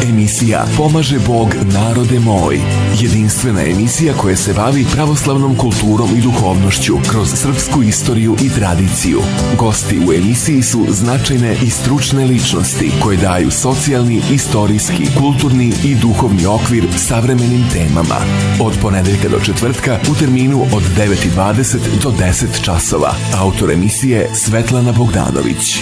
Emisija Pomaže Bog narode moj. Jedinstvena emisija koja se bavi pravoslavnom kulturom i duhovnošću kroz srpsku istoriju i tradiciju. Gosti u emisiji su značajne i stručne ličnosti koje daju socijalni, istorijski, kulturni i duhovni okvir savremenim temama. Od ponedeljka do četvrtka u terminu od 9:20 do 10 časova. Autor emisije Svetlana Bogdanović.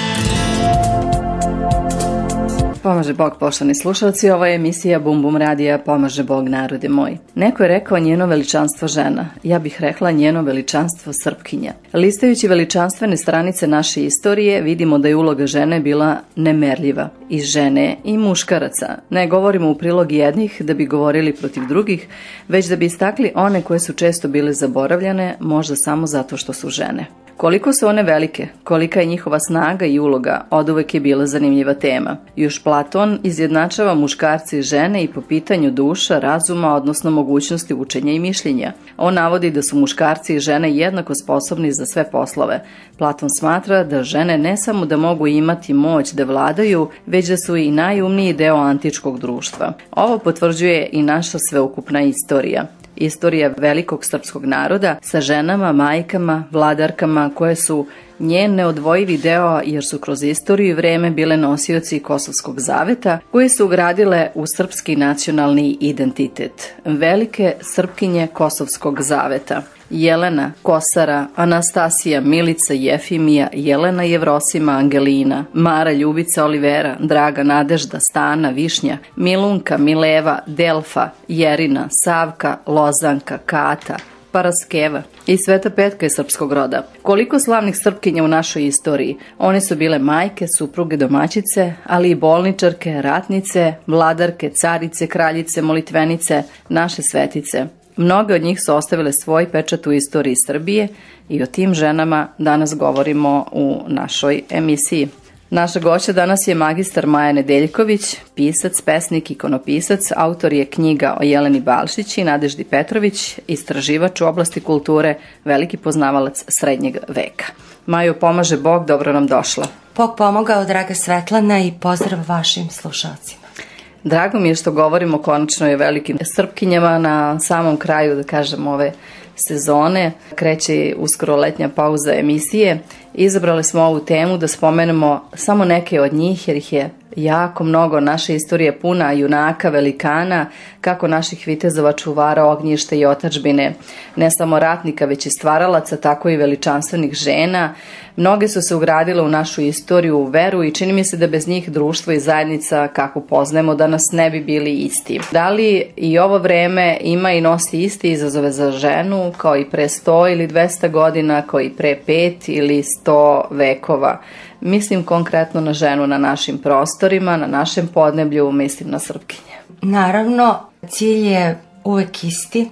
Pomaže Bog, poštovani slušalci, ovo je emisija Bum Bum radija Pomaže Bog narode moj. Neko je rekao njeno veličanstvo žena, ja bih rekla njeno veličanstvo Srpkinja. Listajući veličanstvene stranice naše istorije vidimo da je uloga žene bila nemerljiva. I žene i muškaraca. Ne govorimo u prilog jednih da bi govorili protiv drugih, već da bi istakli one koje su često bile zaboravljane, možda samo zato što su žene. Koliko su one velike, kolika je njihova snaga i uloga, oduvek je bila zanimljiva tema. Još Platon izjednačava muškarce i žene i po pitanju duša, razuma, odnosno mogućnosti učenja i mišljenja. On navodi da su muškarci i žene jednako sposobni za sve poslove. Platon smatra da žene ne samo da mogu imati moć da vladaju, već da su i najumniji deo antičkog društva. Ovo potvrđuje i naša sveukupna istorija. Istorija velikog srpskog naroda sa ženama, majkama, vladarkama koje su njen neodvojivi deo jer su kroz istoriju i vreme bile nosioci Kosovskog zaveta koje su ugradile u srpski nacionalni identitet. Velike Srpkinje Kosovskog zaveta. Jelena, Kosara, Anastasija, Milica, Jefimija, Jelena Jevrosima, Angelina, Mara, Ljubica, Olivera, Draga, Nadežda, Stana, Višnja, Milunka, Mileva, Delfa, Jerina, Savka, Lozanka, Kata, Paraskeva i Sveta Petka je srpskog roda. Koliko slavnih Srpkinja u našoj istoriji. One su bile majke, supruge, domaćice, ali i bolničarke, ratnice, vladarke, carice, kraljice, molitvenice, naše svetice. Mnoge od njih su ostavile svoj pečat u istoriji Srbije i o tim ženama danas govorimo u našoj emisiji. Naša gošća danas je magistar Maja Nedeljković, pisac, pesnik, ikonopisac, autor je knjiga o Jeleni Balšić i Nadeždi Petrović, istraživač u oblasti kulture, veliki poznavalac srednjeg veka. Majo, pomaže Bog, dobro nam došla. Bog pomogao, draga Svetlana, i pozdrav vašim slušalcima. Drago mi je što govorimo konačno o velikim Srpkinjama na samom kraju, da kažem, ove sezone. Kreće uskoro letnja pauza emisije. Izabrali smo ovu temu da spomenemo samo neke od njih jer ih je jako mnogo. Naša istorija je puna junaka, velikana, kako naših vitezova, čuvara ognjišta i otadžbine, ne samo ratnika već i stvaralaca, tako i veličanstvenih žena. Mnoge su se ugradile u našu istoriju, u veru i čini mi se da bez njih društvo i zajednica kako poznajemo danas ne bi bili isti. Da li i ovo vreme ima i nosi isti izazove za ženu kao i pre 100 ili 200 godina, kao i pre 5 ili 100 vekova? Mislim konkretno na ženu na našim prostorima, na našem podneblju, mislim na Srpkinje. Naravno, cilj je uvek isti.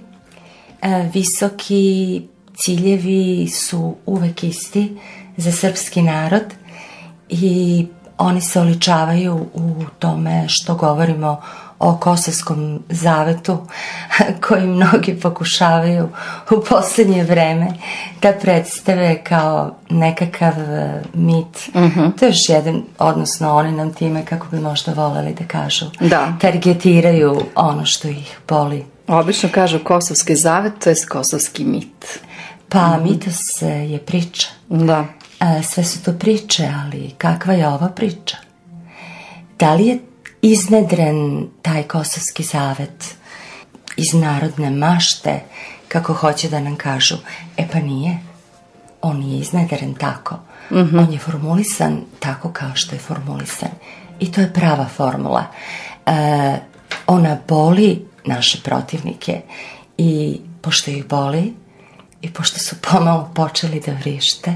Visoki ciljevi su uvek isti za srpski narod i oni se oličavaju u tome što govorimo o Kosovskom zavetu koji mnogi pokušavaju u poslednje vreme da predstave kao nekakav mit. To je još jedan, odnosno oni nam time, kako bi možda voleli da kažu, targetiraju ono što ih boli. Obično kažu Kosovski zavet, to je kosovski mit. Pa mitos je priča. Da. Sve su to priče, ali kakva je ova priča? Da li je iznedren taj Kosovski zavet iz narodne mašte, kako hoće da nam kažu? Pa nije. On je iznedren tako. On je formulisan tako kao što je formulisan. I to je prava formula. Ona boli naše protivnike i pošto ih boli i pošto su pomalo počeli da vrište,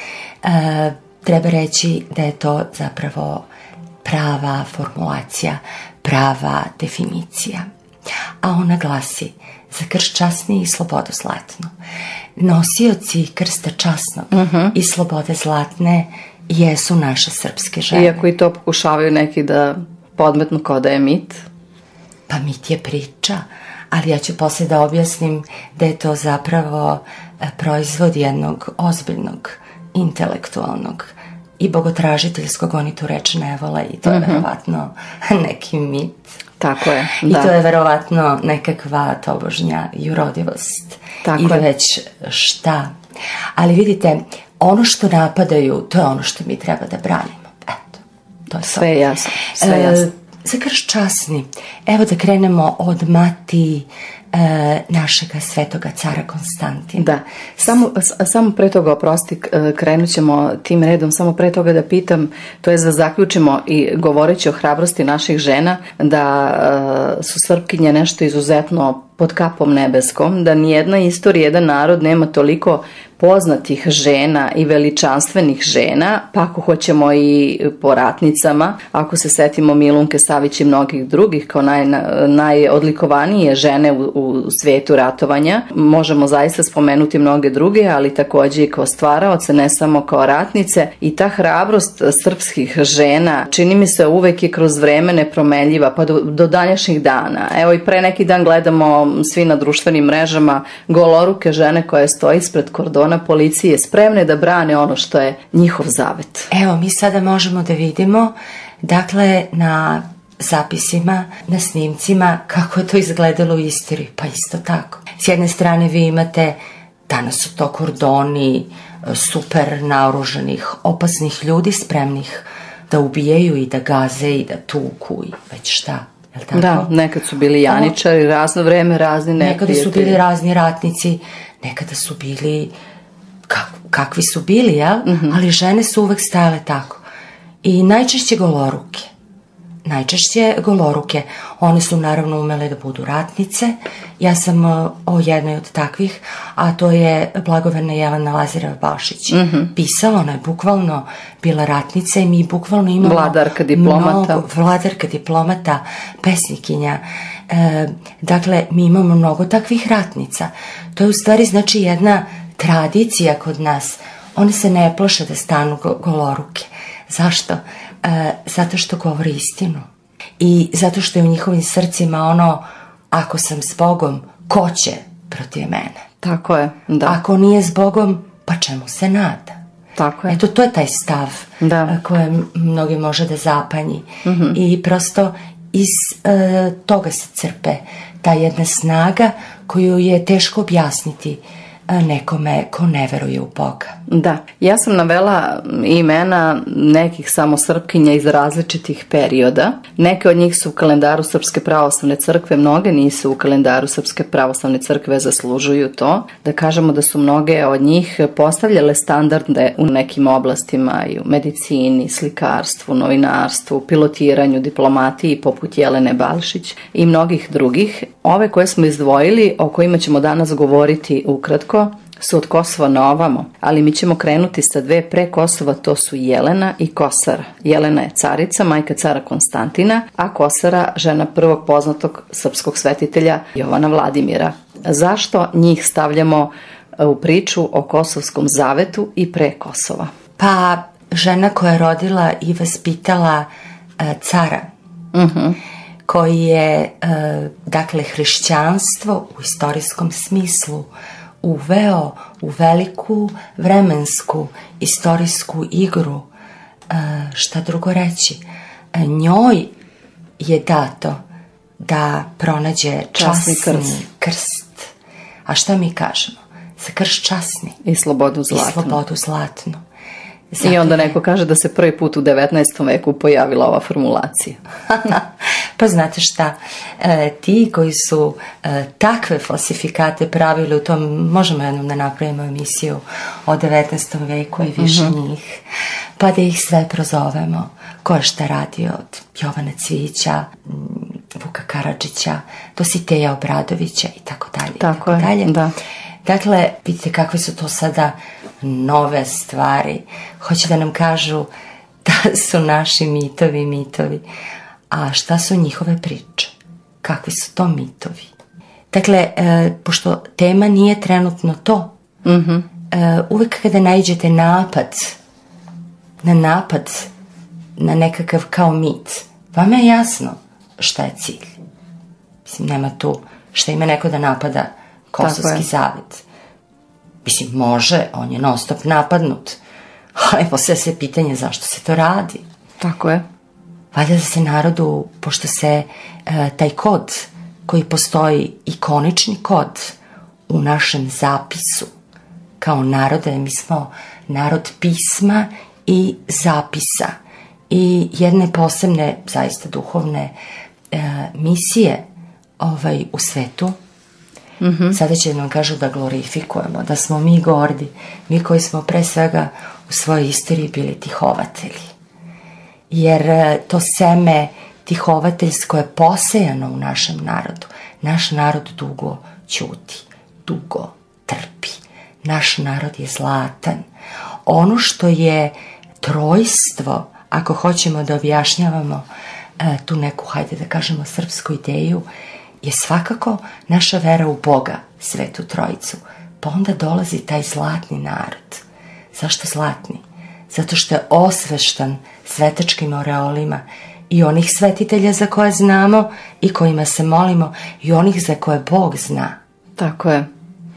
treba reći da je to zapravo prava formulacija, prava definicija. A ona glasi: za krst časni i slobodu zlatnu. Nosioci krsta časnog i slobode zlatne jesu naše srpske žene. Iako i to pokušavaju neki da podmetnu kao da je mit. Pa mit je priča, ali ja ću posle da objasnim da je to zapravo proizvod jednog ozbiljnog intelektualnog i bogotražiteljskog, oni tu reč ne vole i to je verovatno neki mit. Tako je, I to je verovatno nekakva tobožnja jurodivost. Tako ili je. već šta. Ali vidite, ono što napadaju, to je ono što mi treba da branimo. Eto, to je sve jasno, sve jasno. Za krš časni, evo da krenemo od mati našega svetoga cara Konstantina. Da, samo pre toga, oprosti, krenut ćemo tim redom, samo pre toga da pitam, to je da zaključimo i govoreći o hrabrosti naših žena, da su Srpkinje nešto izuzetno pod kapom nebeskom, da nijedna istorija, jedan narod nema toliko poznatih žena i veličanstvenih žena, pa ako hoćemo i po ratnicama, ako se setimo Milunke Savić i mnogih drugih kao najodlikovanije žene u svijetu ratovanja, možemo zaista spomenuti mnoge druge, ali takođe i kao stvaraoce, ne samo kao ratnice, i ta hrabrost srpskih žena čini mi se uvek je kroz vreme nepromenljiva, pa do današnjih dana. Evo i pre neki dan gledamo svi na društvenim mrežama goloruke žene koje stoje ispred kordona policije, spremne da brane ono što je njihov zavet. Evo, mi sada možemo da vidimo, dakle, na zapisima, na snimcima, kako je to izgledalo u istoriji. Pa isto tako. S jedne strane vi imate, danas su to kordoni super naoružanih, opasnih ljudi, spremnih da ubijaju i da gaze i da tuku i već šta. Da, nekad su bili janičari, razno vreme, razni neprijatelji. Nekada su bili razni ratnici, nekada su bili kakvi su bili, jel? Ali žene su uvek stajale tako. I najčešće goloruke. One su naravno umele da budu ratnice. Ja sam o jednoj od takvih, a to je blagoverna Jelena Lazareva-Balšić. Pisala, ona je bukvalno bila ratnica i mi bukvalno imamo vladarka diplomata, pesnikinja. Dakle, mi imamo mnogo takvih ratnica. To je u stvari znači jedna tradicija kod nas. One se ne plaše da stanu goloruke. Zašto? Zato što govori istinu. I zato što je u njihovim srcima ono, ako sam s Bogom, ko će protiv mene? Tako je, da. Ako nije s Bogom, pa čemu se nada? Tako je. Eto, to je taj stav koje mnogi može da zapanji. I prosto iz toga se crpe ta jedna snaga koju je teško objasniti nekome ko ne veruje u Boga. Da, ja sam navela imena nekih samo Srpkinja iz različitih perioda. Neke od njih su u kalendaru Srpske pravoslavne crkve, mnoge nisu u kalendaru Srpske pravoslavne crkve, zaslužuju to. Da kažemo da su mnoge od njih postavljale standarde u nekim oblastima i u medicini, slikarstvu, novinarstvu, pilotiranju, diplomatiji poput Jelene Balšić i mnogih drugih. Ove koje smo izdvojili, o kojima ćemo danas govoriti ukratko, su od Kosova na ovamo, ali mi ćemo krenuti sa dve pre Kosova, to su Jelena i Kosara. Jelena je carica, majka cara Konstantina, a Kosara žena prvog poznatog srpskog svetitelja Jovana Vladimira. Zašto njih stavljamo u priču o Kosovskom zavetu i pre Kosova? Pa žena koja je rodila i vaspitala cara, koji je, dakle, hrišćanstvo u istorijskom smislu uveo u veliku vremensku istorijsku igru. Šta drugo reći? Njoj je dato da pronađe časni krst. A šta mi kažemo? Za krst časni. I slobodu zlatnu. I onda neko kaže da se prvi put u 19. veku pojavila ova formulacija. Pa znate šta, ti koji su takve falsifikate pravili u tom, možemo jednom da napravimo emisiju o 19. veku i više njih, pa da ih sve prozovemo. Ko je šta radio od Jovana Cvijića, Vuka Karadžića, do Siteja Obradovića i tako dalje. Tako je, da. Dakle, vidite kakve su to sada nove stvari. Hoće da nam kažu da su naši mitovi. A šta su njihove priče? Kakvi su to mitovi? Dakle, pošto tema nije trenutno to, uvek kada naiđete napad na nekakav kao mit, vama je jasno šta je cilj. Mislim, nema tu šta ima neko da napada Kosovski zavet. Mislim, može, on je non stop napadnut. Ali postavlja se pitanje zašto se to radi. Tako je. Valjda da se narodu, pošto se taj kod koji postoji, ikonični kod u našem zapisu kao naroda, mi smo narod pisma i zapisa i jedne posebne, zaista duhovne misije u svetu. Sada će nam kažu da glorifikujemo, da smo mi gordi, mi koji smo pre svega u svojoj istoriji bili tihovatelji. Jer to seme tihovateljsko je posejano u našem narodu. Naš narod dugo ćuti, dugo trpi. Naš narod je zlatan. Ono što je trojstvo, ako hoćemo da objašnjavamo tu neku, hajde da kažemo, srpsku ideju, je svakako naša vera u Boga, Svetu Trojicu. Pa onda dolazi taj zlatni narod. Zašto zlatni? Zato što je osveštan svetačkim oreolima i onih svetitelja za koje znamo i kojima se molimo i onih za koje Bog zna. Tako je.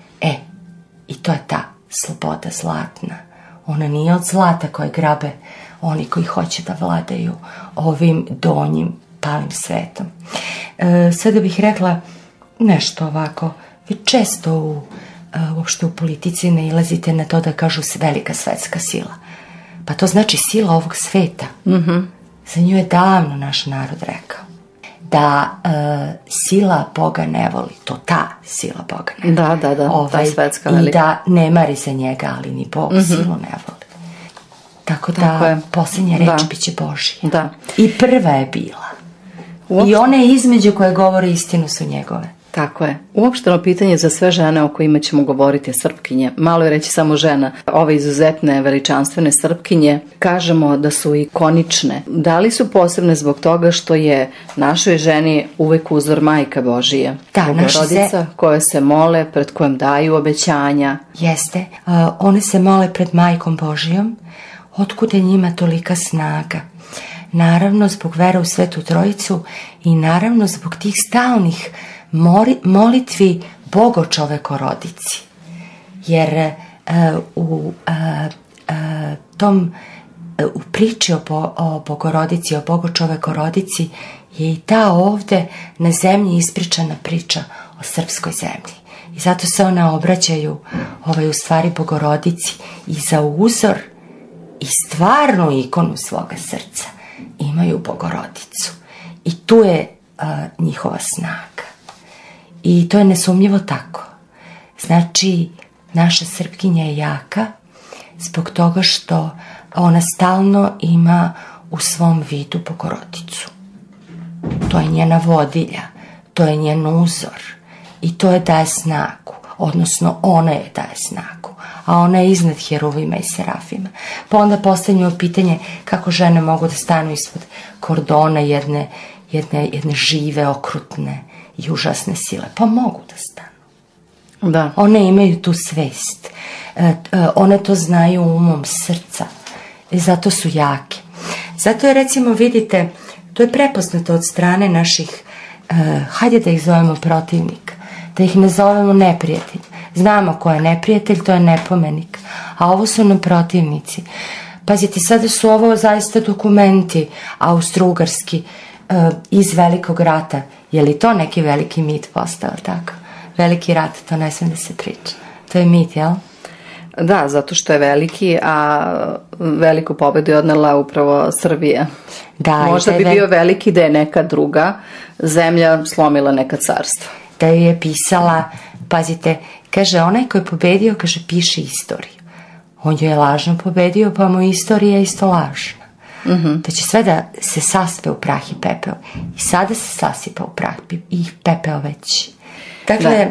I to je ta sloboda zlatna. Ona nije od zlata koje grabe oni koji hoće da vladaju ovim donjim palim svetom. Sada bih rekla nešto ovako. Vi često uopšte u politici nailazite na to da kažu velika svetska sila. Pa to znači sila ovog sveta. Za nju je davno naš narod rekao da sila Boga ne voli. To ta sila Boga ne voli. Da, ta svetska velika. I da ne mari za njega, ali ni Bog silu ne voli. Tako da posljednja reč biće Božija. Da. I prva je bila. I one između koje govore istinu su njegove. Tako je. Uopšteno pitanje za sve žene o kojima ćemo govoriti je Srpkinje. Malo je reći samo žena. Ove izuzetne, veličanstvene Srpkinje, kažemo da su ikonične. Da li su posebne zbog toga što je našoj ženi uvek uzor Majka Božija? Da, Bogorodica koje se mole, pred kojom daju obećanja. Jeste. One se mole pred Majkom Božijom. Otkud je njima tolika snaga? Naravno zbog vere u Svetu Trojicu i naravno zbog tih stalnih molitvi Bogočovekorodici. Jer u priči o Bogorodici, o Bogočovekorodici je i ta ovde na zemlji ispričana priča o srpskoj zemlji. I zato se ona obraćaju u stvari Bogorodici i za uzor i stvarnu ikonu svoga srca imaju Bogorodicu. I tu je njihova snaga. I to je nesumnjivo tako. Znači, naša Srpkinja je jaka zbog toga što ona stalno ima u svom vidu Bogorodicu. To je njena vodilja, to je njen uzor i to je daje snagu, odnosno ona je daje snagu, a ona je iznad heruvima i serafima. Pa onda postavljamo pitanje kako žene mogu da stanu ispod kordona jedne žive, okrutne i užasne sile. Pa mogu da stanu. Da. One imaju tu svest. One to znaju umom srca. I zato su jake. Zato je, recimo, vidite, to je prepoznato od strane naših, hajde da ih zovemo protivnika, da ih ne zovemo neprijatelj. Znamo ko je neprijatelj, to je nepomenik. A ovo su nam protivnici. Pazite, sada su ovo zaista dokumenti austro-ugarski iz Velikog rata. Je li to neki veliki mit postao, tako? Veliki rat, to ne smije da se priča. To je mit, jel? Da, zato što je veliki, a veliku pobedu je odnela upravo Srbija. Da, možda bi bio veliki da je neka druga zemlja slomila neka carstva. Da je pisala, pazite, kaže, onaj koji je pobedio, kaže, piše istoriju. On je lažno pobedio, pa mu istorija isto lažna. Da će sve da se saspe u prah i pepeo. I sada se sasipa u prah i pepeo već. Dakle,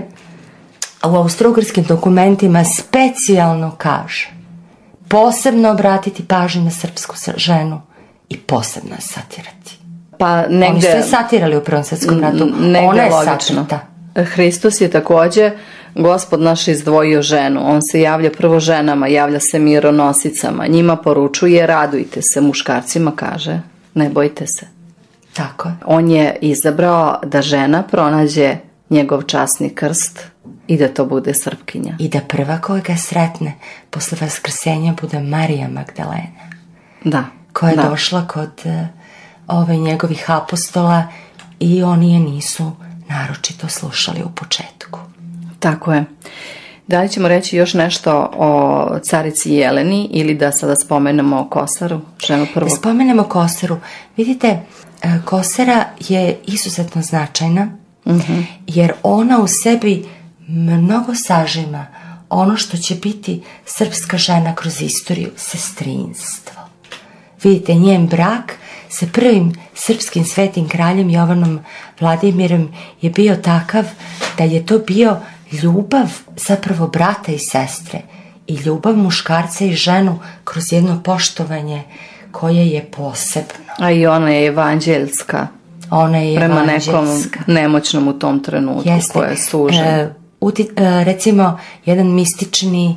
u austro-ugarskim dokumentima specijalno kaže posebno obratiti pažnju na srpsku ženu i posebno je satirati. Pa negde, oni su je satirali u Prvom svetskom ratu. Ona je satirata. Hristos je takođe Gospod naš izdvojio ženu. On se javlja prvo ženama, javlja se mironosicama. Njima poručuje radujte se. Muškarcima kaže ne bojte se. Tako je. On je izabrao da žena pronađe njegov časni krst I da to bude Srpkinja. I da prva koja ga sretne posle vaskrsenja bude Marija Magdalena. Da. Koja je došla kod njegovih apostola i oni je nisu naročito slušali u početku. Tako je. Da li ćemo reći još nešto o carici Jeleni ili da sada spomenemo Kosaru, ženu prvog? Da spomenemo Kosaru. Vidite, Kosara je izuzetno značajna, jer ona u sebi mnogo sažima ono što će biti srpska žena kroz istoriju, sestrinstvo. Vidite, njen brak sa prvim srpskim svetim kraljem Jovanom Vladimirom je bio takav da je to bio ljubav zapravo brata i sestre i ljubav muškarca i ženu kroz jedno poštovanje koje je posebno. A i ona je evanđeljska. Ona je prema nekom nemoćnom u tom trenutku. Jeste. Koja je sužena. Recimo, jedan mistični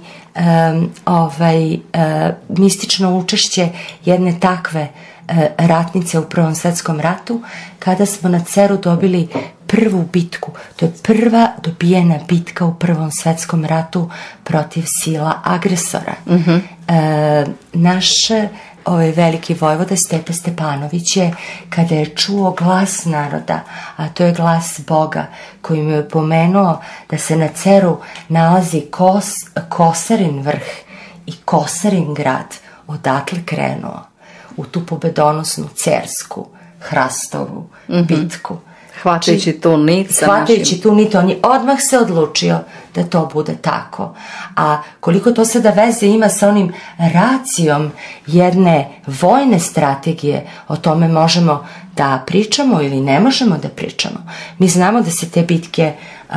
mistično učešće jedne takve ratnice u Prvom svetskom ratu, kada smo na Ceru dobili prvu bitku. To je prva dobijena bitka u Prvom svetskom ratu protiv sila agresora. Naš veliki vojvoda Stepa Stepanović je, kada je čuo glas naroda, a to je glas Boga, koji mu je pomenuo da se na Ceru nalazi Kosarin vrh i Kosarin grad, odatle krenuo u tu pobedonosnu cersku Hrastovu bitku. Hvatajući tu nit, on je odmah se odlučio da to bude tako. A koliko to sada veze ima sa onim racijom jedne vojne strategije, o tome možemo da pričamo ili ne možemo da pričamo. Mi znamo da se te bitke,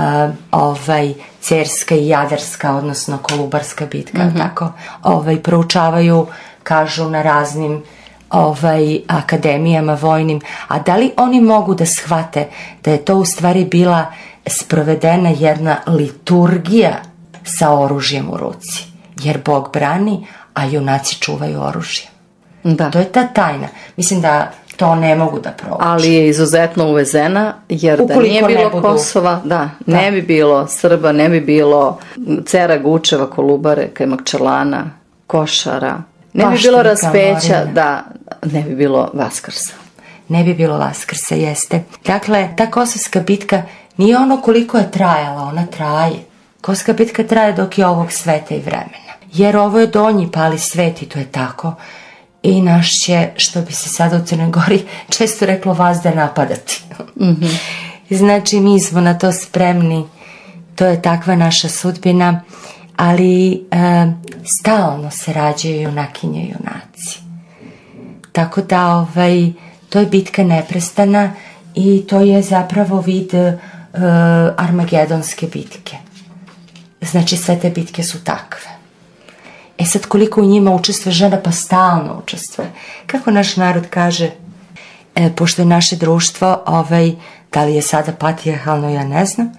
Cerska i Jadarska, odnosno Kolubarska bitka, tako, proučavaju, kažu, na raznim akademijama vojnim, a da li oni mogu da shvate da je to u stvari bila sprovedena jedna liturgija sa oružjem u ruci, jer Bog brani, a junaci čuvaju oružje. Da. To je ta tajna. Mislim da to ne mogu da prouče. Ali je izuzetno uvezena, jer da nije bilo Kosova, ne bi bilo Srba, ne bi bilo Cera, Gučeva, Kolubare, Kajmakčalana, Košara, ne bi bilo raspeća, ne bi bilo Vaskrsa. Ne bi bilo Vaskrsa, jeste. Dakle, ta Kosovska bitka nije ono koliko je trajala, ona traje. Kosovska bitka traje dok je ovog sveta i vremena. Jer ovo je donji pali svet i to je tako. I naš će, što bi se sada u Crnoj Gori često reklo, vazda napadati. Znači, mi smo na to spremni. To je takva naša sudbina. Ali stalno se rađaju junakinje i junaci. Tako da to je bitka neprestana i to je zapravo vid Armagedonske bitke. Znači, sve te bitke su takve. E sad, koliko u njima učestvuje žena, pa stalno učestvuje. Kako naš narod kaže, pošto je naše društvo, da li je sada patrijarhalno, ja ne znam,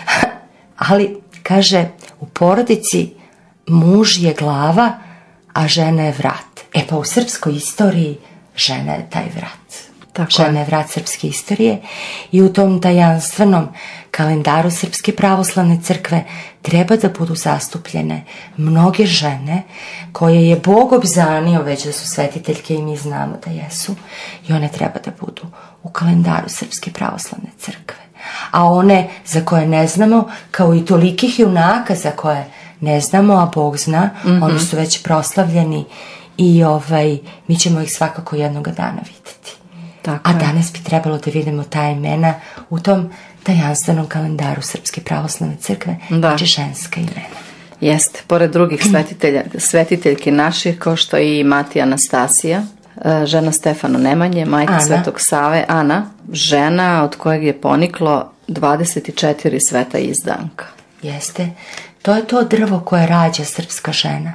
ali kaže, u porodici muž je glava, a žena je vrat. E pa u srpskoj istoriji žena je taj vrat. Žena je vrat srpske istorije i u tom tajanstvenom kalendaru Srpske pravoslavne crkve treba da budu zastupljene mnoge žene koje je Bog obznanio već da su svetiteljke i mi znamo da jesu, i one treba da budu u kalendaru Srpske pravoslavne crkve. A one za koje ne znamo, kao i tolikih junaka za koje ne znamo, a Bog zna, oni su već proslavljeni i mi ćemo ih svakako jednoga dana vidjeti. A danas bi trebalo da vidimo ta imena u tom tajanstvenom kalendaru Srpske pravoslavne crkve, znači ženska imena. Jeste, pored drugih svetiteljki naših, kao što i Matija Anastasija, žena Stefana Nemanje, majka Svetog Save, Ana, žena od kojeg je poniklo 24 sveta izdanka. Jeste, to je to drvo koje rađa srpska žena.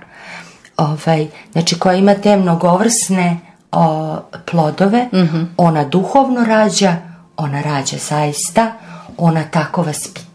Znači, koja ima te mnogovrsne plodove, ona duhovno rađa, ona rađa zaista, ona tako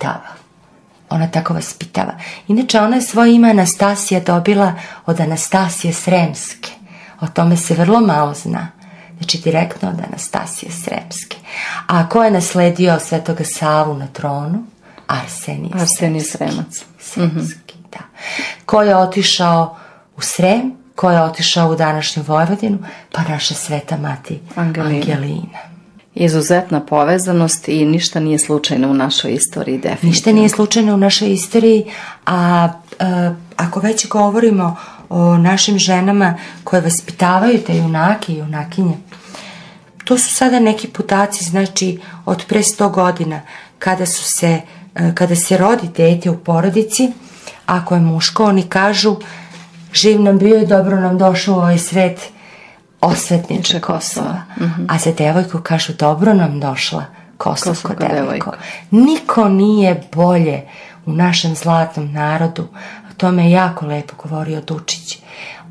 vaspitava. Inače, ona je svoje ime Anastasija dobila od Anastasije Sremske. O tome se vrlo malo zna. Znači, direktno od Anastasije Sremske. A ko je nasledio Svetoga Savu na tronu? Arsenije Sremac. Sremski, da. Ko je otišao u Srem, ko je otišao u današnju Vojvodinu, pa naša sveta mati Angelina. Izuzetna povezanost i ništa nije slučajno u našoj istoriji, definitivno. Ništa nije slučajno u našoj istoriji, a ako već govorimo o našim ženama koje vaspitavaju te junake i junakinje, to su sada neki putaci, znači od pre 100 godina, kada se rodi dete u porodici, ako je muško, oni kažu živ nam bio i dobro nam došao u ovaj svet osvetniče Kosova. A za devojku kažu dobro nam došla Kosovko devojko. Niko nije bolje u našem zlatnom narodu, o tome je jako lepo govorio Dučić,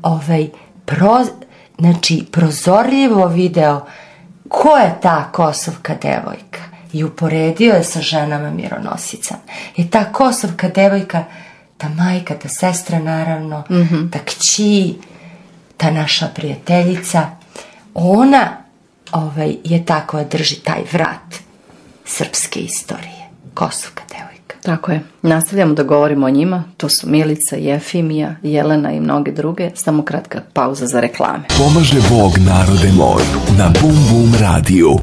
prozorljivo video ko je ta Kosovka devojka i uporedio je sa ženama mironosicama. I ta Kosovka devojka, ta majka, ta sestra naravno, ta kći, ta naša prijateljica, ona je ta koja drži taj vrat srpske istorije, Kosovka devojka. Tako je. Nastavljamo da govorimo o njima. To su Milica, Jefimija, Jelena i mnoge druge. Samo kratka pauza za reklame. Pomaže Bog narode moj na Bum Bum radiju.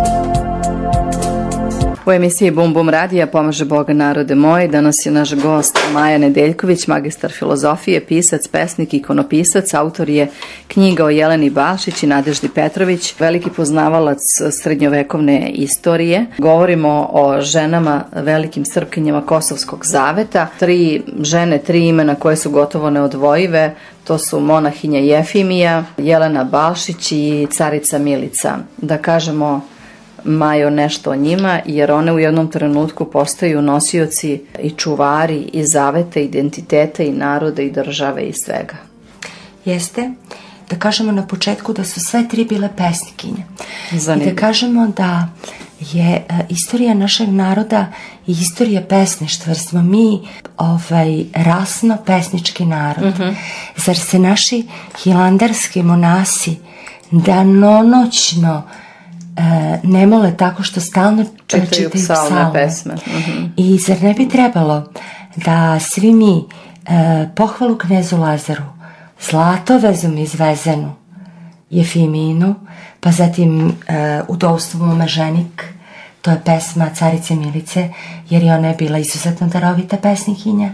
U emisiji Bum Bum radija Pomaže Bog narode moj danas je naš gost Maja Nedeljković, magistar filozofije, pisac, pesnik, ikonopisac, autor je knjiga o Jeleni Balšić i Nadeždi Petrović, veliki poznavalac srednjovekovne istorije. Govorimo o ženama, velikim srpkinjama Kosovskog zaveta. 3 žene, 3 imena koje su gotovo neodvojive. To su monahinja Jefimija, Jelena Balšić i carica Milica. Da kažemo, Majo, nešto o njima, jer one u jednom trenutku postaju nosioci i čuvari i zaveta, identiteta i naroda i države i svega. Jeste. Da kažemo na početku da su sve 3 bile pesnikinje. Zanimljivo. I da kažemo da je istorija našeg naroda i istorija pesništva, jer smo mi rasno pesnički narod. Zar se naši hilandarski monasi danonoćno ne mole tako što stalno čitaju psalme pesme. I zar ne bi trebalo da svi mi pohvalu knezu Lazaru, zlatovezom izvezenu Jefiminu, pa zatim udovstvo Momaženik, to je pesma carice Milice, jer je ona bila izuzetno darovita pesnikinja.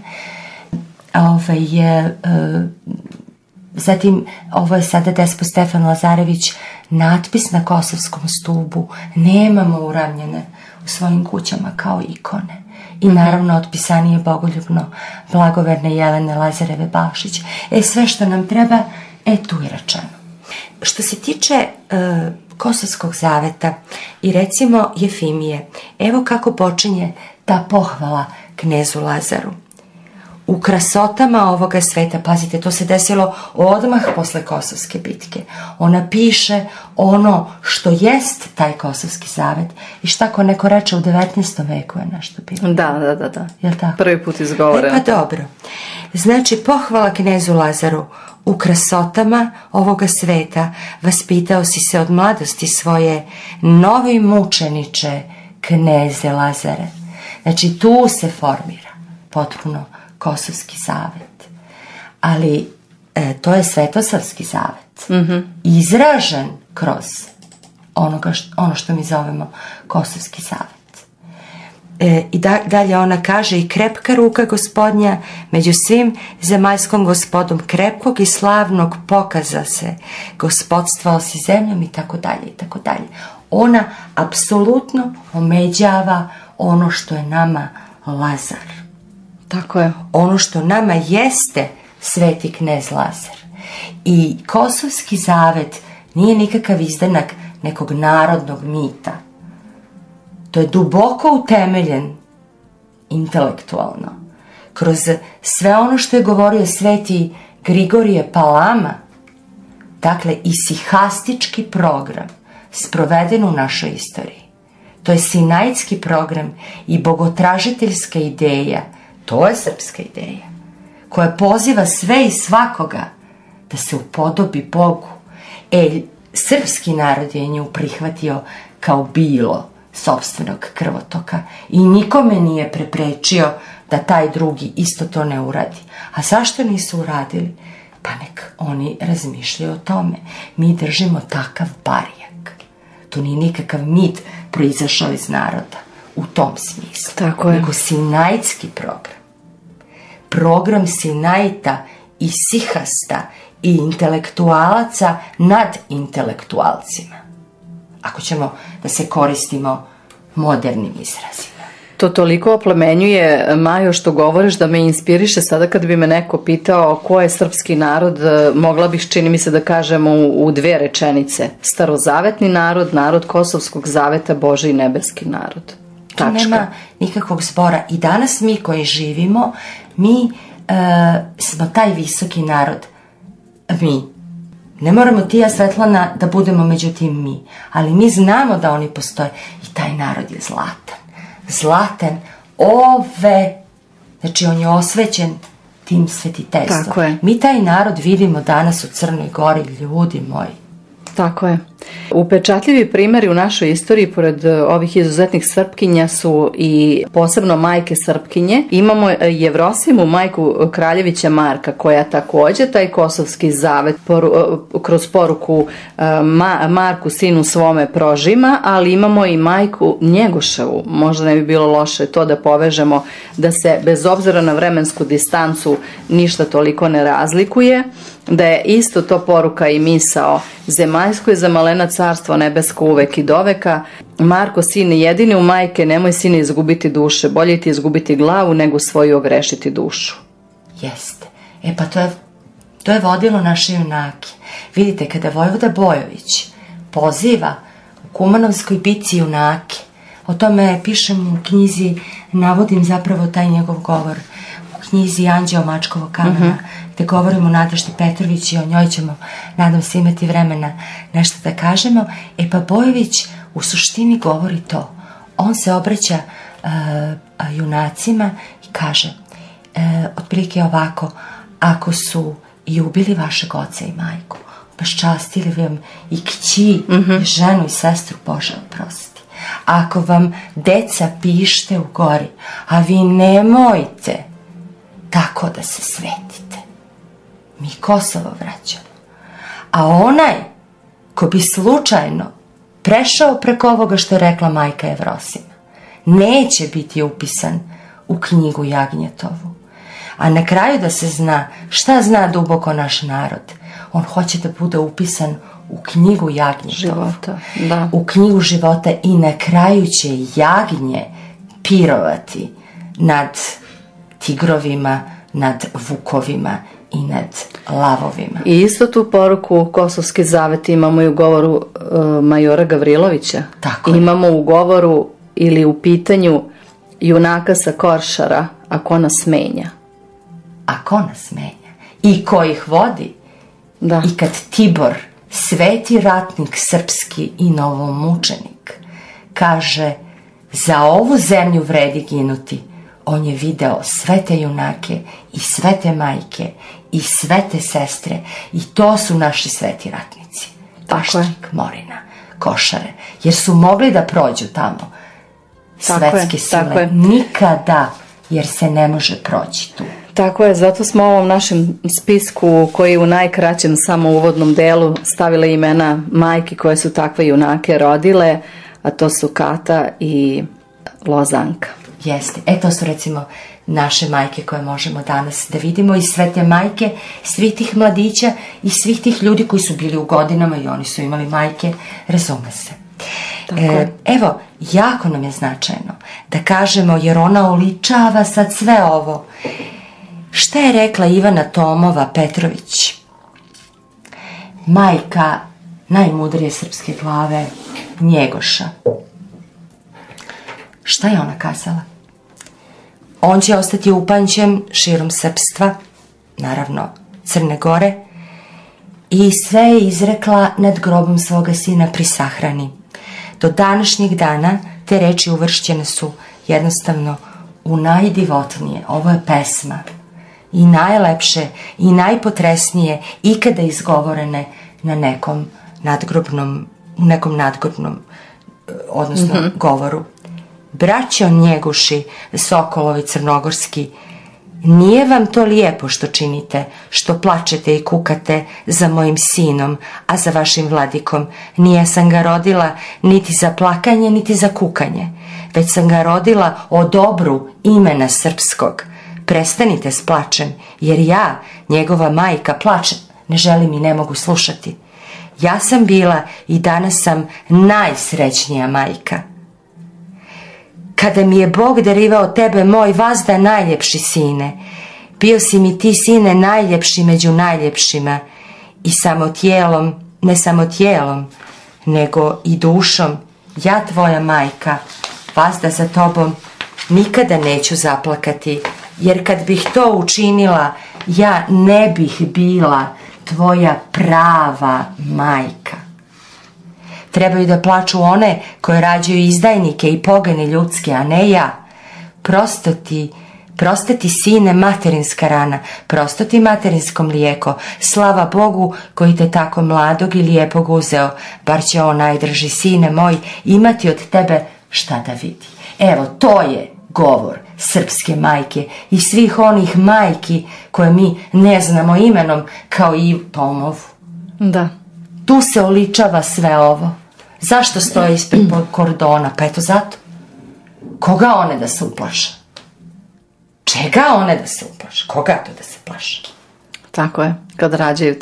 Zatim, ovo je sada Despot Stefan Lazarević, natpis na Kosovskom stubu, nemamo uravnjene u svojim kućama kao ikone. I naravno otpisanije bogoljubno blagoverne Jelene Lazareve Balšić. Sve što nam treba, tu je rečeno. Što se tiče Kosovskog zaveta i recimo Jefimije, evo kako počinje ta pohvala knezu Lazaru. U krasotama ovoga sveta, pazite, to se desilo odmah posle Kosovske bitke. Ona piše ono što jest taj Kosovski zavet i šta ko neko reče u 19. veku je nešto bilo. Da. Jel tako? Prvi put izgovoreno. Pa dobro. Znači, pohvala knezu Lazaru. U krasotama ovoga sveta vaspitao si se od mladosti svoje, novi mučeniče kneze Lazare. Znači, tu se formira potpuno Kosovski zavet. Ali to je Svetosavski zavet. Izražen kroz ono što mi zovemo Kosovski zavet. I dalje ona kaže, i krepka ruka gospodnja među svim zemaljskom gospodom krepkog i slavnog pokaza se, gospodstvao si zemljom i tako dalje i tako dalje. Ona apsolutno omeđava ono što je nama Lazar. Tako je. Ono što nama jeste sveti knez Lazar. I Kosovski zavet nije nikakav izdanak nekog narodnog mita. To je duboko utemeljen intelektualno. Kroz sve ono što je govorio sveti Grigorije Palama, dakle isihastički program sproveden u našoj istoriji. To je sinajski program i bogotražiteljska ideja. To je srpska ideja, koja poziva sve i svakoga da se upodobi Bogu. Srpski narod je nju prihvatio kao bilo sopstvenog krvotoka i nikome nije preprečio da taj drugi isto to ne uradi. A zašto nisu uradili? Pa nek oni razmišljaju o tome. Mi držimo takav barjak. To nije nikakav mit proizašao iz naroda u tom smislu. Tako je. Nego sinajski program. Program Sinajta i Sihasta i intelektualaca nad intelektualcima. Ako ćemo da se koristimo modernim izrazima. To toliko oplemenjuje, Majo, što govoriš da me inspiriše sada kad bi me neko pitao ko je srpski narod, mogla bih, čini mi se da kažem u dve rečenice. Starozavetni narod, narod Kosovskog zaveta, Božji i nebeski narod. Tu nema nikakvog zbora. I danas mi koji živimo, mi smo taj visoki narod. Mi. Ne moramo ti, ja, Svetlana, da budemo međutim mi. Ali mi znamo da oni postoje. I taj narod je zlatan. Zlatan znači on je osvećen tim svetiteljstvom. Tako je. Mi taj narod vidimo danas u Crnoj Gori, ljudi moji. Tako je. Upečatljivi primjeri u našoj istoriji, pored ovih izuzetnih Srpkinja, su i posebno majke Srpkinje. Imamo Jevrosimu, majku Kraljevića Marka, koja također taj kosovski zavet kroz poruku Marku, sinu svome, prožima, ali imamo i majku Njegoševu. Možda ne bi bilo loše to da povežemo, da se bez obzira na vremensku distancu ništa toliko ne razlikuje, da je isto to poruka i misao: zemaljsko je za malena carstvo nebesko uvek i doveka. Marko, sine jedini u majke, nemoj, sine, izgubiti duše, bolje ti izgubiti glavu nego svoju ogrešiti dušu. Jeste. Pa to je vodilo naše junake. Vidite, kada Vojvoda Bojović poziva u Kumanovskoj bici junake, o tome pišem u knjizi, navodim zapravo taj njegov govor u knjizi Anđeo Mačkovog kamena, gde govorimo o Nadeždi Petrović i o njoj ćemo, nadam se, imati vremena nešto da kažemo. Pa Bojović u suštini govori to. On se obraća junacima i kaže otprilike ovako: ako su i ubili vašeg oca i majku, beščastili vam i kći, i ženu i sestru, Bože oprosti. Ako vam deca pište u gori, a vi nemojte tako da se svetite, mi Kosovo vraćamo. A onaj ko bi slučajno prešao preko ovoga što je rekla majka Jevrosima, neće biti upisan u knjigu Jagnjetovu. A na kraju da se zna šta zna duboko naš narod. On hoće da bude upisan u knjigu Jagnjetovu. Da. U knjigu života, i na kraju će jagnje pirovati nad tigrovima, nad vukovima i nad lavovima. I isto tu poruku Kosovski zavet imamo i u govoru majora Gavrilovića. Tako je. Imamo u govoru ili u pitanju junaka sa Koršara: a ko nas menja? A ko nas menja? I ko ih vodi? Da. I kad Tibor, sveti ratnik srpski i novomučenik, kaže: za ovu zemlju vredi ginuti, on je video sve te junake i sve te majke i sve te sestre, i to su naši sveti ratnici. Paštrik, Morina, Košare, jer su mogli da prođu tamo. Svetske sile nikada, jer se ne može proći tu. Tako je, zato smo u ovom našem spisku, koji u najkraćem samo uvodnom delu, stavile imena majki koje su takve junake rodile, a to su Kata i Lozanka. Jeste. To su recimo naše majke koje možemo danas da vidimo, i sve te majke, svih tih mladića i svih tih ljudi koji su bili u godinama i oni su imali majke, razume se. Evo, jako nam je značajno da kažemo, jer ona oličava sad sve ovo. Šta je rekla Ivana Tomova Petrović, majka najmudrije srpske glave Njegoša? Šta je ona kazala? On će ostati upamćen širom srpstva, naravno Crne Gore, i sve je izrekla nad grobom svoga sina pri sahrani. Do današnjeg dana te reči uvršćene su jednostavno u najdivotnije. Ovo je pesma i najlepše i najpotresnije ikada izgovorene na nekom nadgrobnom odnosno govoru. Braćo Njeguši, Sokolovi crnogorski, nije vam to lijepo što činite, što plačete i kukate za mojim sinom, a za vašim vladikom. Nije sam ga rodila niti za plakanje, niti za kukanje, već sam ga rodila o dobru imena srpskog. Prestanite s plačem, jer ja, njegova majka, plačem, ne želim i ne mogu slušati. Ja sam bila i danas sam najsrećnija majka. Kada mi je Bog darivao tebe, moj vazda najljepši sine, bio si mi ti, sine, najljepši među najljepšima, i samo tijelom, ne samo tijelom, nego i dušom, ja tvoja majka, vazda za tobom nikada neću zaplakati, jer kad bih to učinila, ja ne bih bila tvoja prava majka. Trebaju da plaču one koje rađaju izdajnike i pogane ljudske, a ne ja. Prosto ti, sine, materinska rana, prosto ti materinsko mlijeko, slava Bogu koji te tako mladog i lijepog uzeo, bar će on, najdraži sine moj, imati od tebe šta da vidi. Evo, to je govor srpske majke i svih onih majki koje mi ne znamo imenom, kao i Tomovu. Da. Tu se oličava sve ovo. Zašto stoje ispred kordona? Pa eto zato. Koga one da se uplaše? Čega one da se uplaše? Koga to da se plaše? Tako je, kad rađaju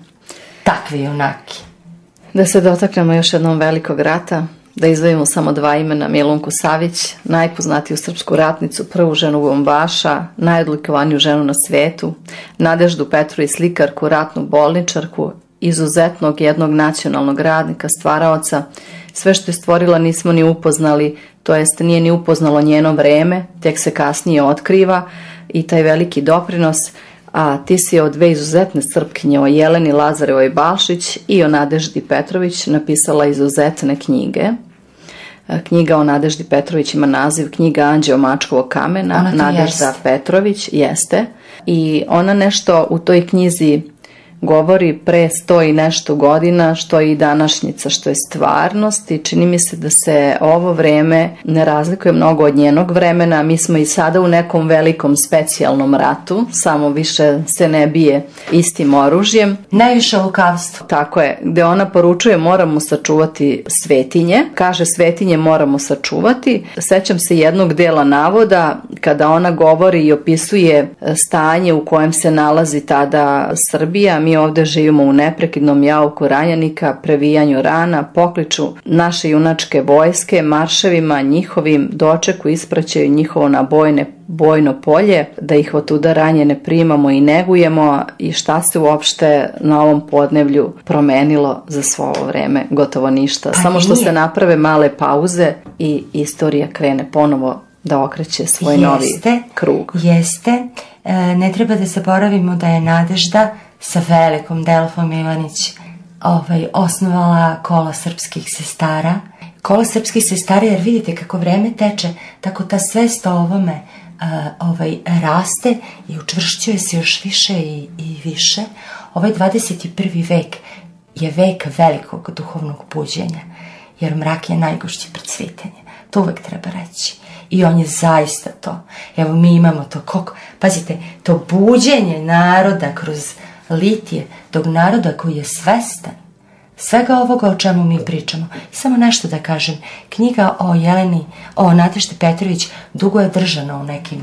takve junaki. Da se dotaknemo još jednom velikog rata, da izdvojimo samo 2 imena: Milunku Savić, najpoznatiju srpsku ratnicu, prvu ženu bombaša, najodlikovaniju ženu na svijetu, Nadeždu Petrović, slikarku, ratnu bolničarku, izuzetnog jednog nacionalnog radnika, stvaraoca. Sve što je stvorila nismo ni upoznali, to jest nije ni upoznalo njeno vreme, tek se kasnije otkriva i taj veliki doprinos. A ti si o 2 izuzetne Srpkinje, o Jeleni Lazarevoj Balšić i o Nadeždi Petrović, napisala izuzetne knjige. Knjiga o Nadeždi Petrović ima naziv Knjiga Anđeo Mačkovog kamena. Nadežda Petrović jeste. I ona nešto u toj knjizi govori pre 100 i nešto godina, što je i današnjica, što je stvarnost, i čini mi se da se ovo vreme ne razlikuje mnogo od njenog vremena. Mi smo i sada u nekom velikom specijalnom ratu, samo više se ne bije istim oružjem. Najviše lukavstvo. Tako je, gde ona poručuje moramo sačuvati svetinje, kaže svetinje moramo sačuvati. Sećam se jednog dela navoda kada ona govori i opisuje stanje u kojem se nalazi tada Srbija. Mi ovde živimo u neprekidnom jauku ranjenika, previjanju rana, pokliču naše junačke vojske, marševima njihovim dočeku ispraćaju njihovo na bojno polje, da ih od tuda ranjene primamo i negujemo. I šta se uopšte na ovom podneblju promenilo za svo ovo vreme? Gotovo ništa. Samo što se naprave male pauze i istorija krene ponovo da okreće svoj novi krug. Jeste. Ne treba da zaboravimo da je Nadežda sa velikom Delfom Ivanić osnovala Kolo srpskih sestara. Kolo srpskih sestara, jer vidite kako vreme teče, tako ta svest o ovome raste i učvršćuje se još više i više. Ovaj 21. vek je vek velikog duhovnog buđenja, jer mrak je najgušći pred svitanje. To uvek treba reći. I on je zaista to. Evo, mi imamo to, pazite, to buđenje naroda kroz litije, tog naroda koji je svestan svega ovoga o čemu mi pričamo. Samo nešto da kažem, knjiga o Nadeždi Petrović dugo je držana u nekim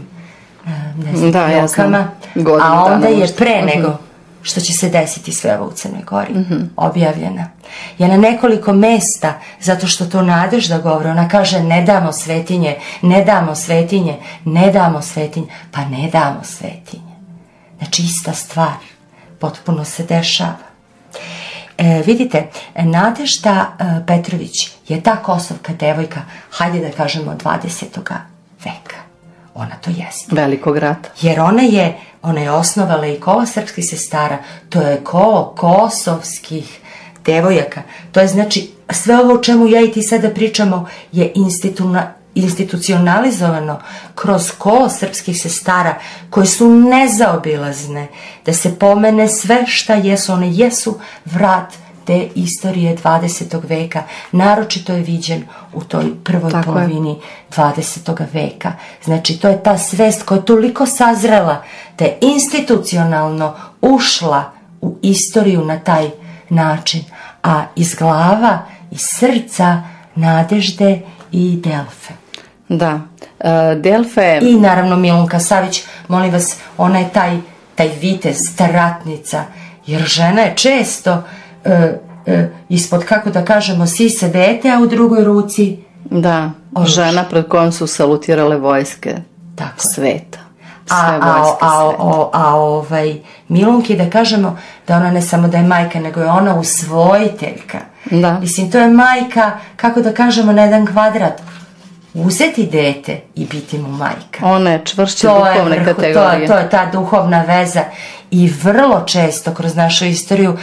blokama, a onda je pre nego što će se desiti sve ovo u Crnoj Gori objavljena. Je na nekoliko mesta, zato što to Nadežda govori, ona kaže ne damo svetinje, ne damo svetinje, ne damo svetinje, pa ne damo svetinje. Znači ista stvar, potpuno se dešava. Vidite, Nadežda Petrović je ta kosovka devojka, hajde da kažemo 20. veka. Ona to jeste. Velikog rata. Jer ona je osnovala i Kolo srpskih sestara, to je kolo kosovskih devojaka. To je znači, sve ovo o čemu ja i ti sada pričamo je institucionalizovano kroz Kolo srpskih sestara, koje su nezaobilazne, da se pomene sve šta jesu. One jesu vrat te istorije 20. veka. Naročito je viđen u toj prvoj polovini 20. veka. Znači, to je ta svest koja je toliko sazrela da je institucionalno ušla u istoriju na taj način. A iz glava, iz srca, Nadežde i Delfe. Da, Delfe... I naravno Milunka Savić, molim vas, ona je taj vitez, ta ratnica, jer žena je često ispod, kako da kažemo, sise dete, a u drugoj ruci da, žena pred kojom su salutirale vojske sveta. Milunki, da kažemo da ona ne samo da je majka, nego je ona usvojiteljka. Da. Mislim, to je majka, kako da kažemo, na jedan kvadrat. Uzeti dete i biti mu majka. Ona je čvršće duhovne kategorije. To je ta duhovna veza. I vrlo često kroz našu istoriju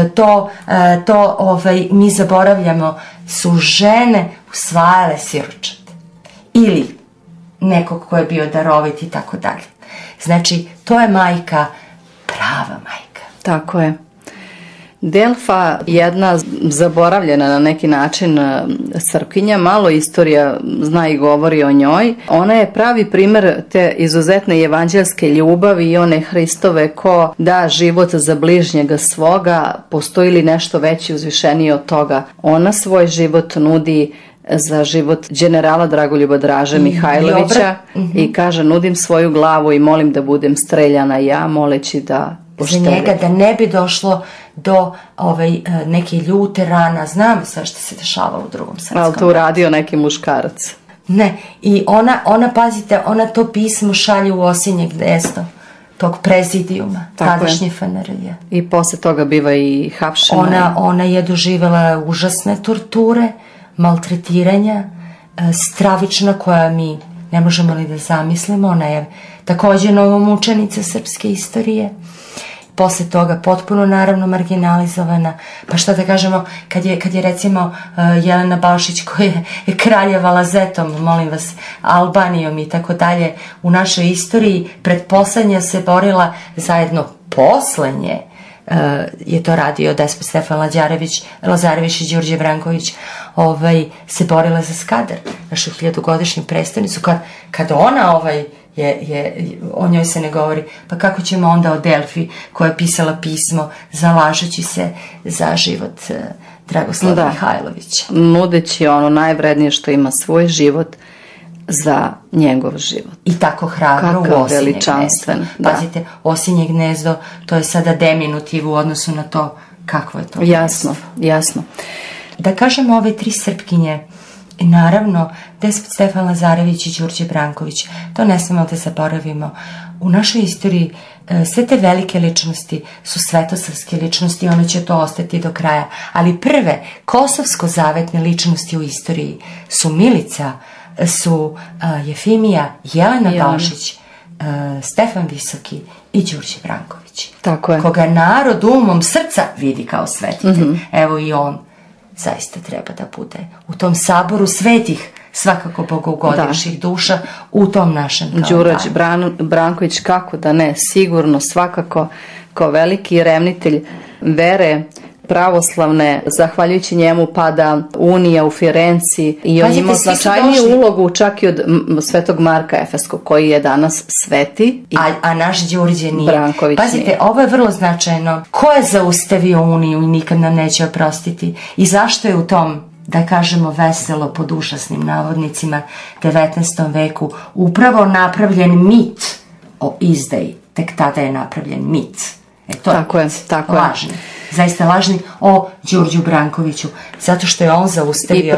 mi zaboravljamo, su žene usvajale siročad. Ili nekog ko je bio darovit i tako dalje. Znači, to je majka, prava majka. Tako je. Delfa, jedna zaboravljena na neki način Srpkinja, malo istorija zna i govori o njoj. Ona je pravi primer te izuzetne evanđelske ljubavi i one Hristove ko da život za bližnjega svoga, postoji li nešto veće uzvišenije od toga. Ona svoj život nudi za život generala Dragoljuba Draže Mihajlovića i kaže: nudim svoju glavu i molim da budem streljana ja, moleći da poštene. Za njega da ne bi došlo do neke ljute rana. Znam sve što se dešava u Drugom svetskom ratu. Ali to uradio neki muškarac. Ne, i ona, pazite, ona to pismo šalje u Osinje gnezdo tog prezidijuma, tadašnje FNRJ. I posle toga biva i hapšena. Ona je doživjela užasne torture, maltretiranja, stravična koja mi ne možemo li da zamislimo. Ona je također novomučenica srpske istorije. Posle toga potpuno naravno marginalizovana. Pa šta da kažemo, kad je recimo Jelena Balšić koja je kraljevala Zetom, molim vas, Albanijom i tako dalje, u našoj istoriji pretposlednja se borila zajedno poslednje je to radio Despot Stefan Lazarević i Đurđe Branković, se borile za Skadar, našu 1000-godišnju prestonicu. Kad ona o njoj se ne govori, pa kako ćemo onda o Delfi koja je pisala pismo zalažući se za život Dragoslava Mihajlovića. Nudeći ono najvrednije što ima, svoj život za njegov život. I tako hrabro u Osinje gnezdo. Pazite, Osinje gnezdo, to je sada deminutiv u odnosu na to kakvo je to gnezdo. Jasno. Da kažemo ove 3 Srpkinje, naravno, Despot Stefan Lazarević i Đurđe Branković, to ne smemo da zaboravimo. U našoj istoriji sve te velike ličnosti su svetosavske ličnosti i one će to ostati do kraja. Ali prve kosovsko-zavetne ličnosti u istoriji su Milica, su Jefimija, Jelena Balšić, Stefan Visoki i Đurđe Branković. Tako je. Koga narod umom srca vidi kao svetitelj. Evo i on zaista treba da bude u tom saboru svetih, svakako bogougodivših duša, u tom našem Đurađ Branković, kako da ne, sigurno, svakako, kao veliki revnitelj vere pravoslavne, zahvaljujući njemu pada Unija u Firenci i on ima značajniju ulogu čak i od Svetog Marka Efeskog, koji je danas sveti. A naš Đurđe nije. Branković Pazite, nije. Ovo je vrlo značajno. Ko je zaustavio Uniju i nikad nam neće oprostiti? I zašto je u tom, da kažemo, veselo pod užasnim navodnicima 19. veku upravo napravljen mit o izdaji? Tek tada je napravljen mit. Tako je. Lažni. Zaista lažni o Đurđu Brankoviću, zato što je on zaustavio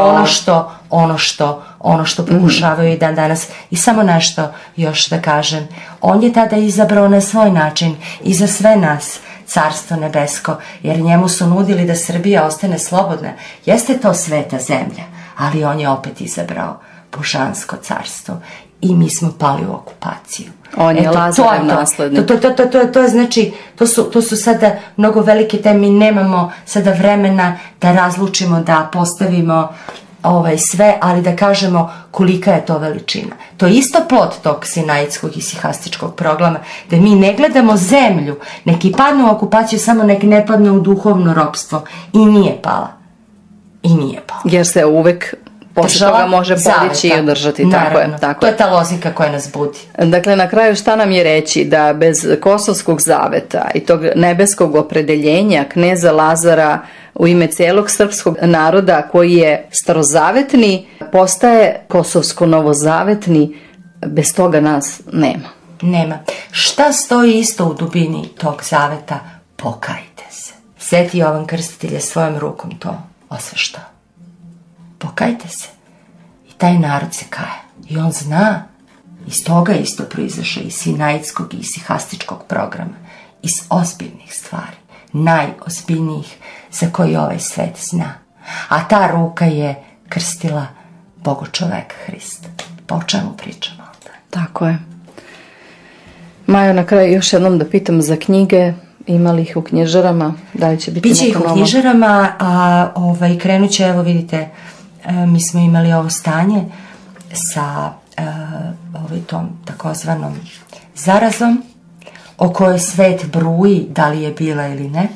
ono što pokušavaju i dan danas. I samo nešto još da kažem, on je tada izabrao na svoj način i za sve nas carstvo nebesko, jer njemu su nudili da Srbija ostane slobodna. Jeste to sveta zemlja, ali on je opet izabrao božansko carstvo i mi smo pali u okupaciju. On je Lazarev naslednik. To je znači, to su sada mnogo velike teme, mi nemamo sada vremena da razlučimo, da postavimo sve, ali da kažemo kolika je to veličina. To je isto plod tog sinaitskog i sihastičkog programa, da mi ne gledamo zemlju, neki padnu u okupaciju, samo neki ne padnu u duhovno ropstvo. I nije pala. Jer se uvek posle toga može podići i održati. Naravno, to je ta lozika koja nas budi. Dakle, na kraju šta nam je reći? Da bez Kosovskog zaveta i tog nebeskog opredeljenja kneza Lazara u ime celog srpskog naroda, koji je starozavetni, postaje kosovsko-novozavetni, bez toga nas nema. Šta stoji isto u dubini tog zaveta? Pokajte se. Sveti Jovan Krstitelj je svojom rukom to osveštao. Pokajte se. I taj narod se kaje. I on zna, iz toga isto proizašao iz sinaitskog i sihastičkog programa, iz ozbiljnih stvari, najozbiljnijih za koji ovaj svet zna. A ta ruka je krstila Bogočoveka Hrista. Pa o čemu pričamo onda? Tako je. Majo, na kraju još jednom da pitam za knjige. Ima li ih u knjižarama? Da li će biti Biće ih u knjižarama, a krenut će, evo vidite, mi smo imali ovo stanje sa tom takozvanom zarazom o kojoj svet bruji da li je bila ili ne.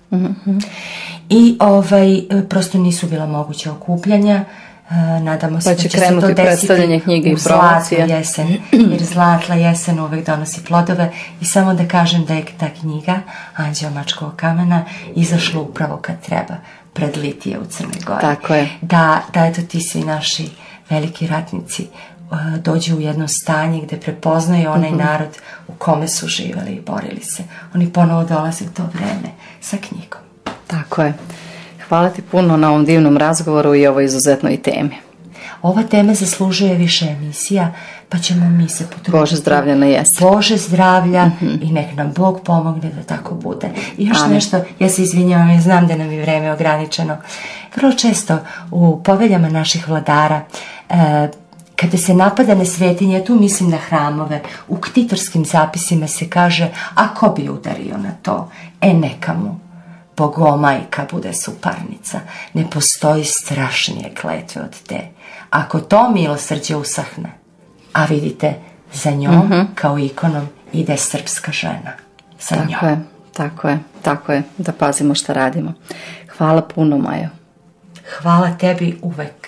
I prosto nisu bila moguća okupljanja. Nadamo se da će se to desiti u zlatnu jesen, jer zlatna jesen uvek donosi plodove. I samo da kažem da je ta knjiga Anđeo Mačkovog kamena izašla upravo kad treba, pred Litije u Crnoj Gori. Tako je. Da eto ti svi naši veliki ratnici dođu u jedno stanje gde prepoznaju onaj narod u kome su živeli i borili se. Oni ponovo dolaze u to vreme sa knjigom. Tako je. Hvala ti puno na ovom divnom razgovoru i ovoj izuzetnoj temi. Ova tema zaslužuje više emisija, pa ćemo mi se potruditi. Bože zdravlja na jesen. Bože zdravlja i nek nam Bog pomogne da tako bude. I još nešto, ja se izvinjavam, ja znam da nam je vreme ograničeno. Vrlo često u poveljama naših vladara, kada se napada na svetinje, tu mislim na hramove, u ktitorskim zapisima se kaže, a ko bi udario na to? Neka mu Bogomajka bude suparnica. Ne postoji strašnije kletve od te. Ako to milosrđe usahne, a vidite, za njom kao ikonom ide srpska žena. Za njom. Tako je, da pazimo šta radimo. Hvala puno, Majo. Hvala tebi uvek.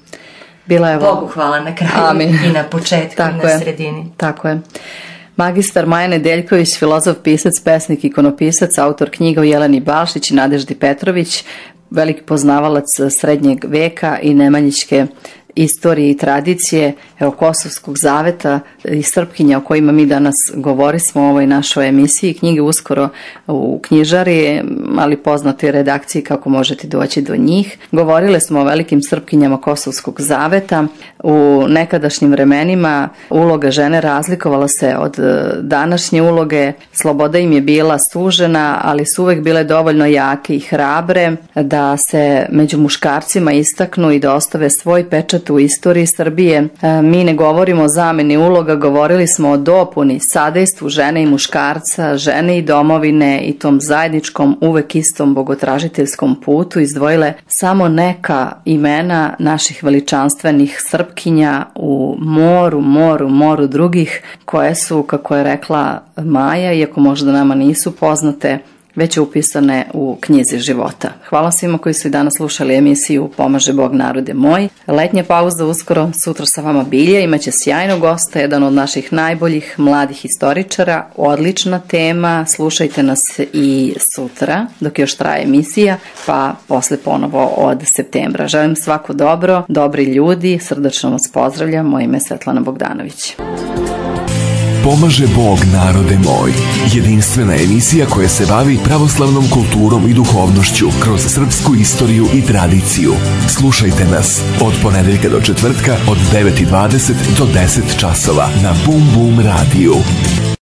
Bogu hvala na kraju i na početku i na sredini. Tako je. Magistar Maja Nedeljković, filozof, pisac, pesnik, ikonopisac, autor knjiga o Jeleni Balšić i Nadeždi Petrović, veliki poznavalac srednjeg veka i nemanjićke istorije i tradicije, Kosovskog zaveta i Srpkinja o kojima mi danas govorismo u ovoj našoj emisiji. Knjige uskoro u knjižari, ali poznatoj redakciji kako možete doći do njih. Govorile smo o velikim Srpkinjama Kosovskog zaveta. U nekadašnjim vremenima uloga žene razlikovala se od današnje uloge. Sloboda im je bila sužena, ali su uvek bile dovoljno jake i hrabre da se među muškarcima istaknu i da ostave svoj pečat u istoriji Srbije. Mi ne govorimo o zameni uloga, govorili smo o dopuni, sadejstvu žene i muškarca, žene i domovine i tom zajedničkom, uvek istom bogotražiteljskom putu izdvojile samo neka imena naših veličanstvenih Srpkinja u moru drugih, koje su, kako je rekla Maja, iako možda nama nisu poznate, već upisane u knjizi života. Hvala svima koji su i danas slušali emisiju Pomaže Bog narode moj. Letnja pauza uskoro, sutra sa vama Bilja, imaće sjajnog gosta, jedan od naših najboljih mladih istoričara, odlična tema, slušajte nas i sutra dok još traje emisija, pa posle ponovo od septembra. Želim svako dobro, dobri ljudi, srdačno vas pozdravljam, moje ime je Svetlana Bogdanović. Pomaže Bog narode moj, jedinstvena emisija koja se bavi pravoslavnom kulturom i duhovnošću kroz srpsku istoriju i tradiciju. Slušajte nas od ponedeljka do četvrtka od 9:20 do 10 časova na Bum Bum radiju.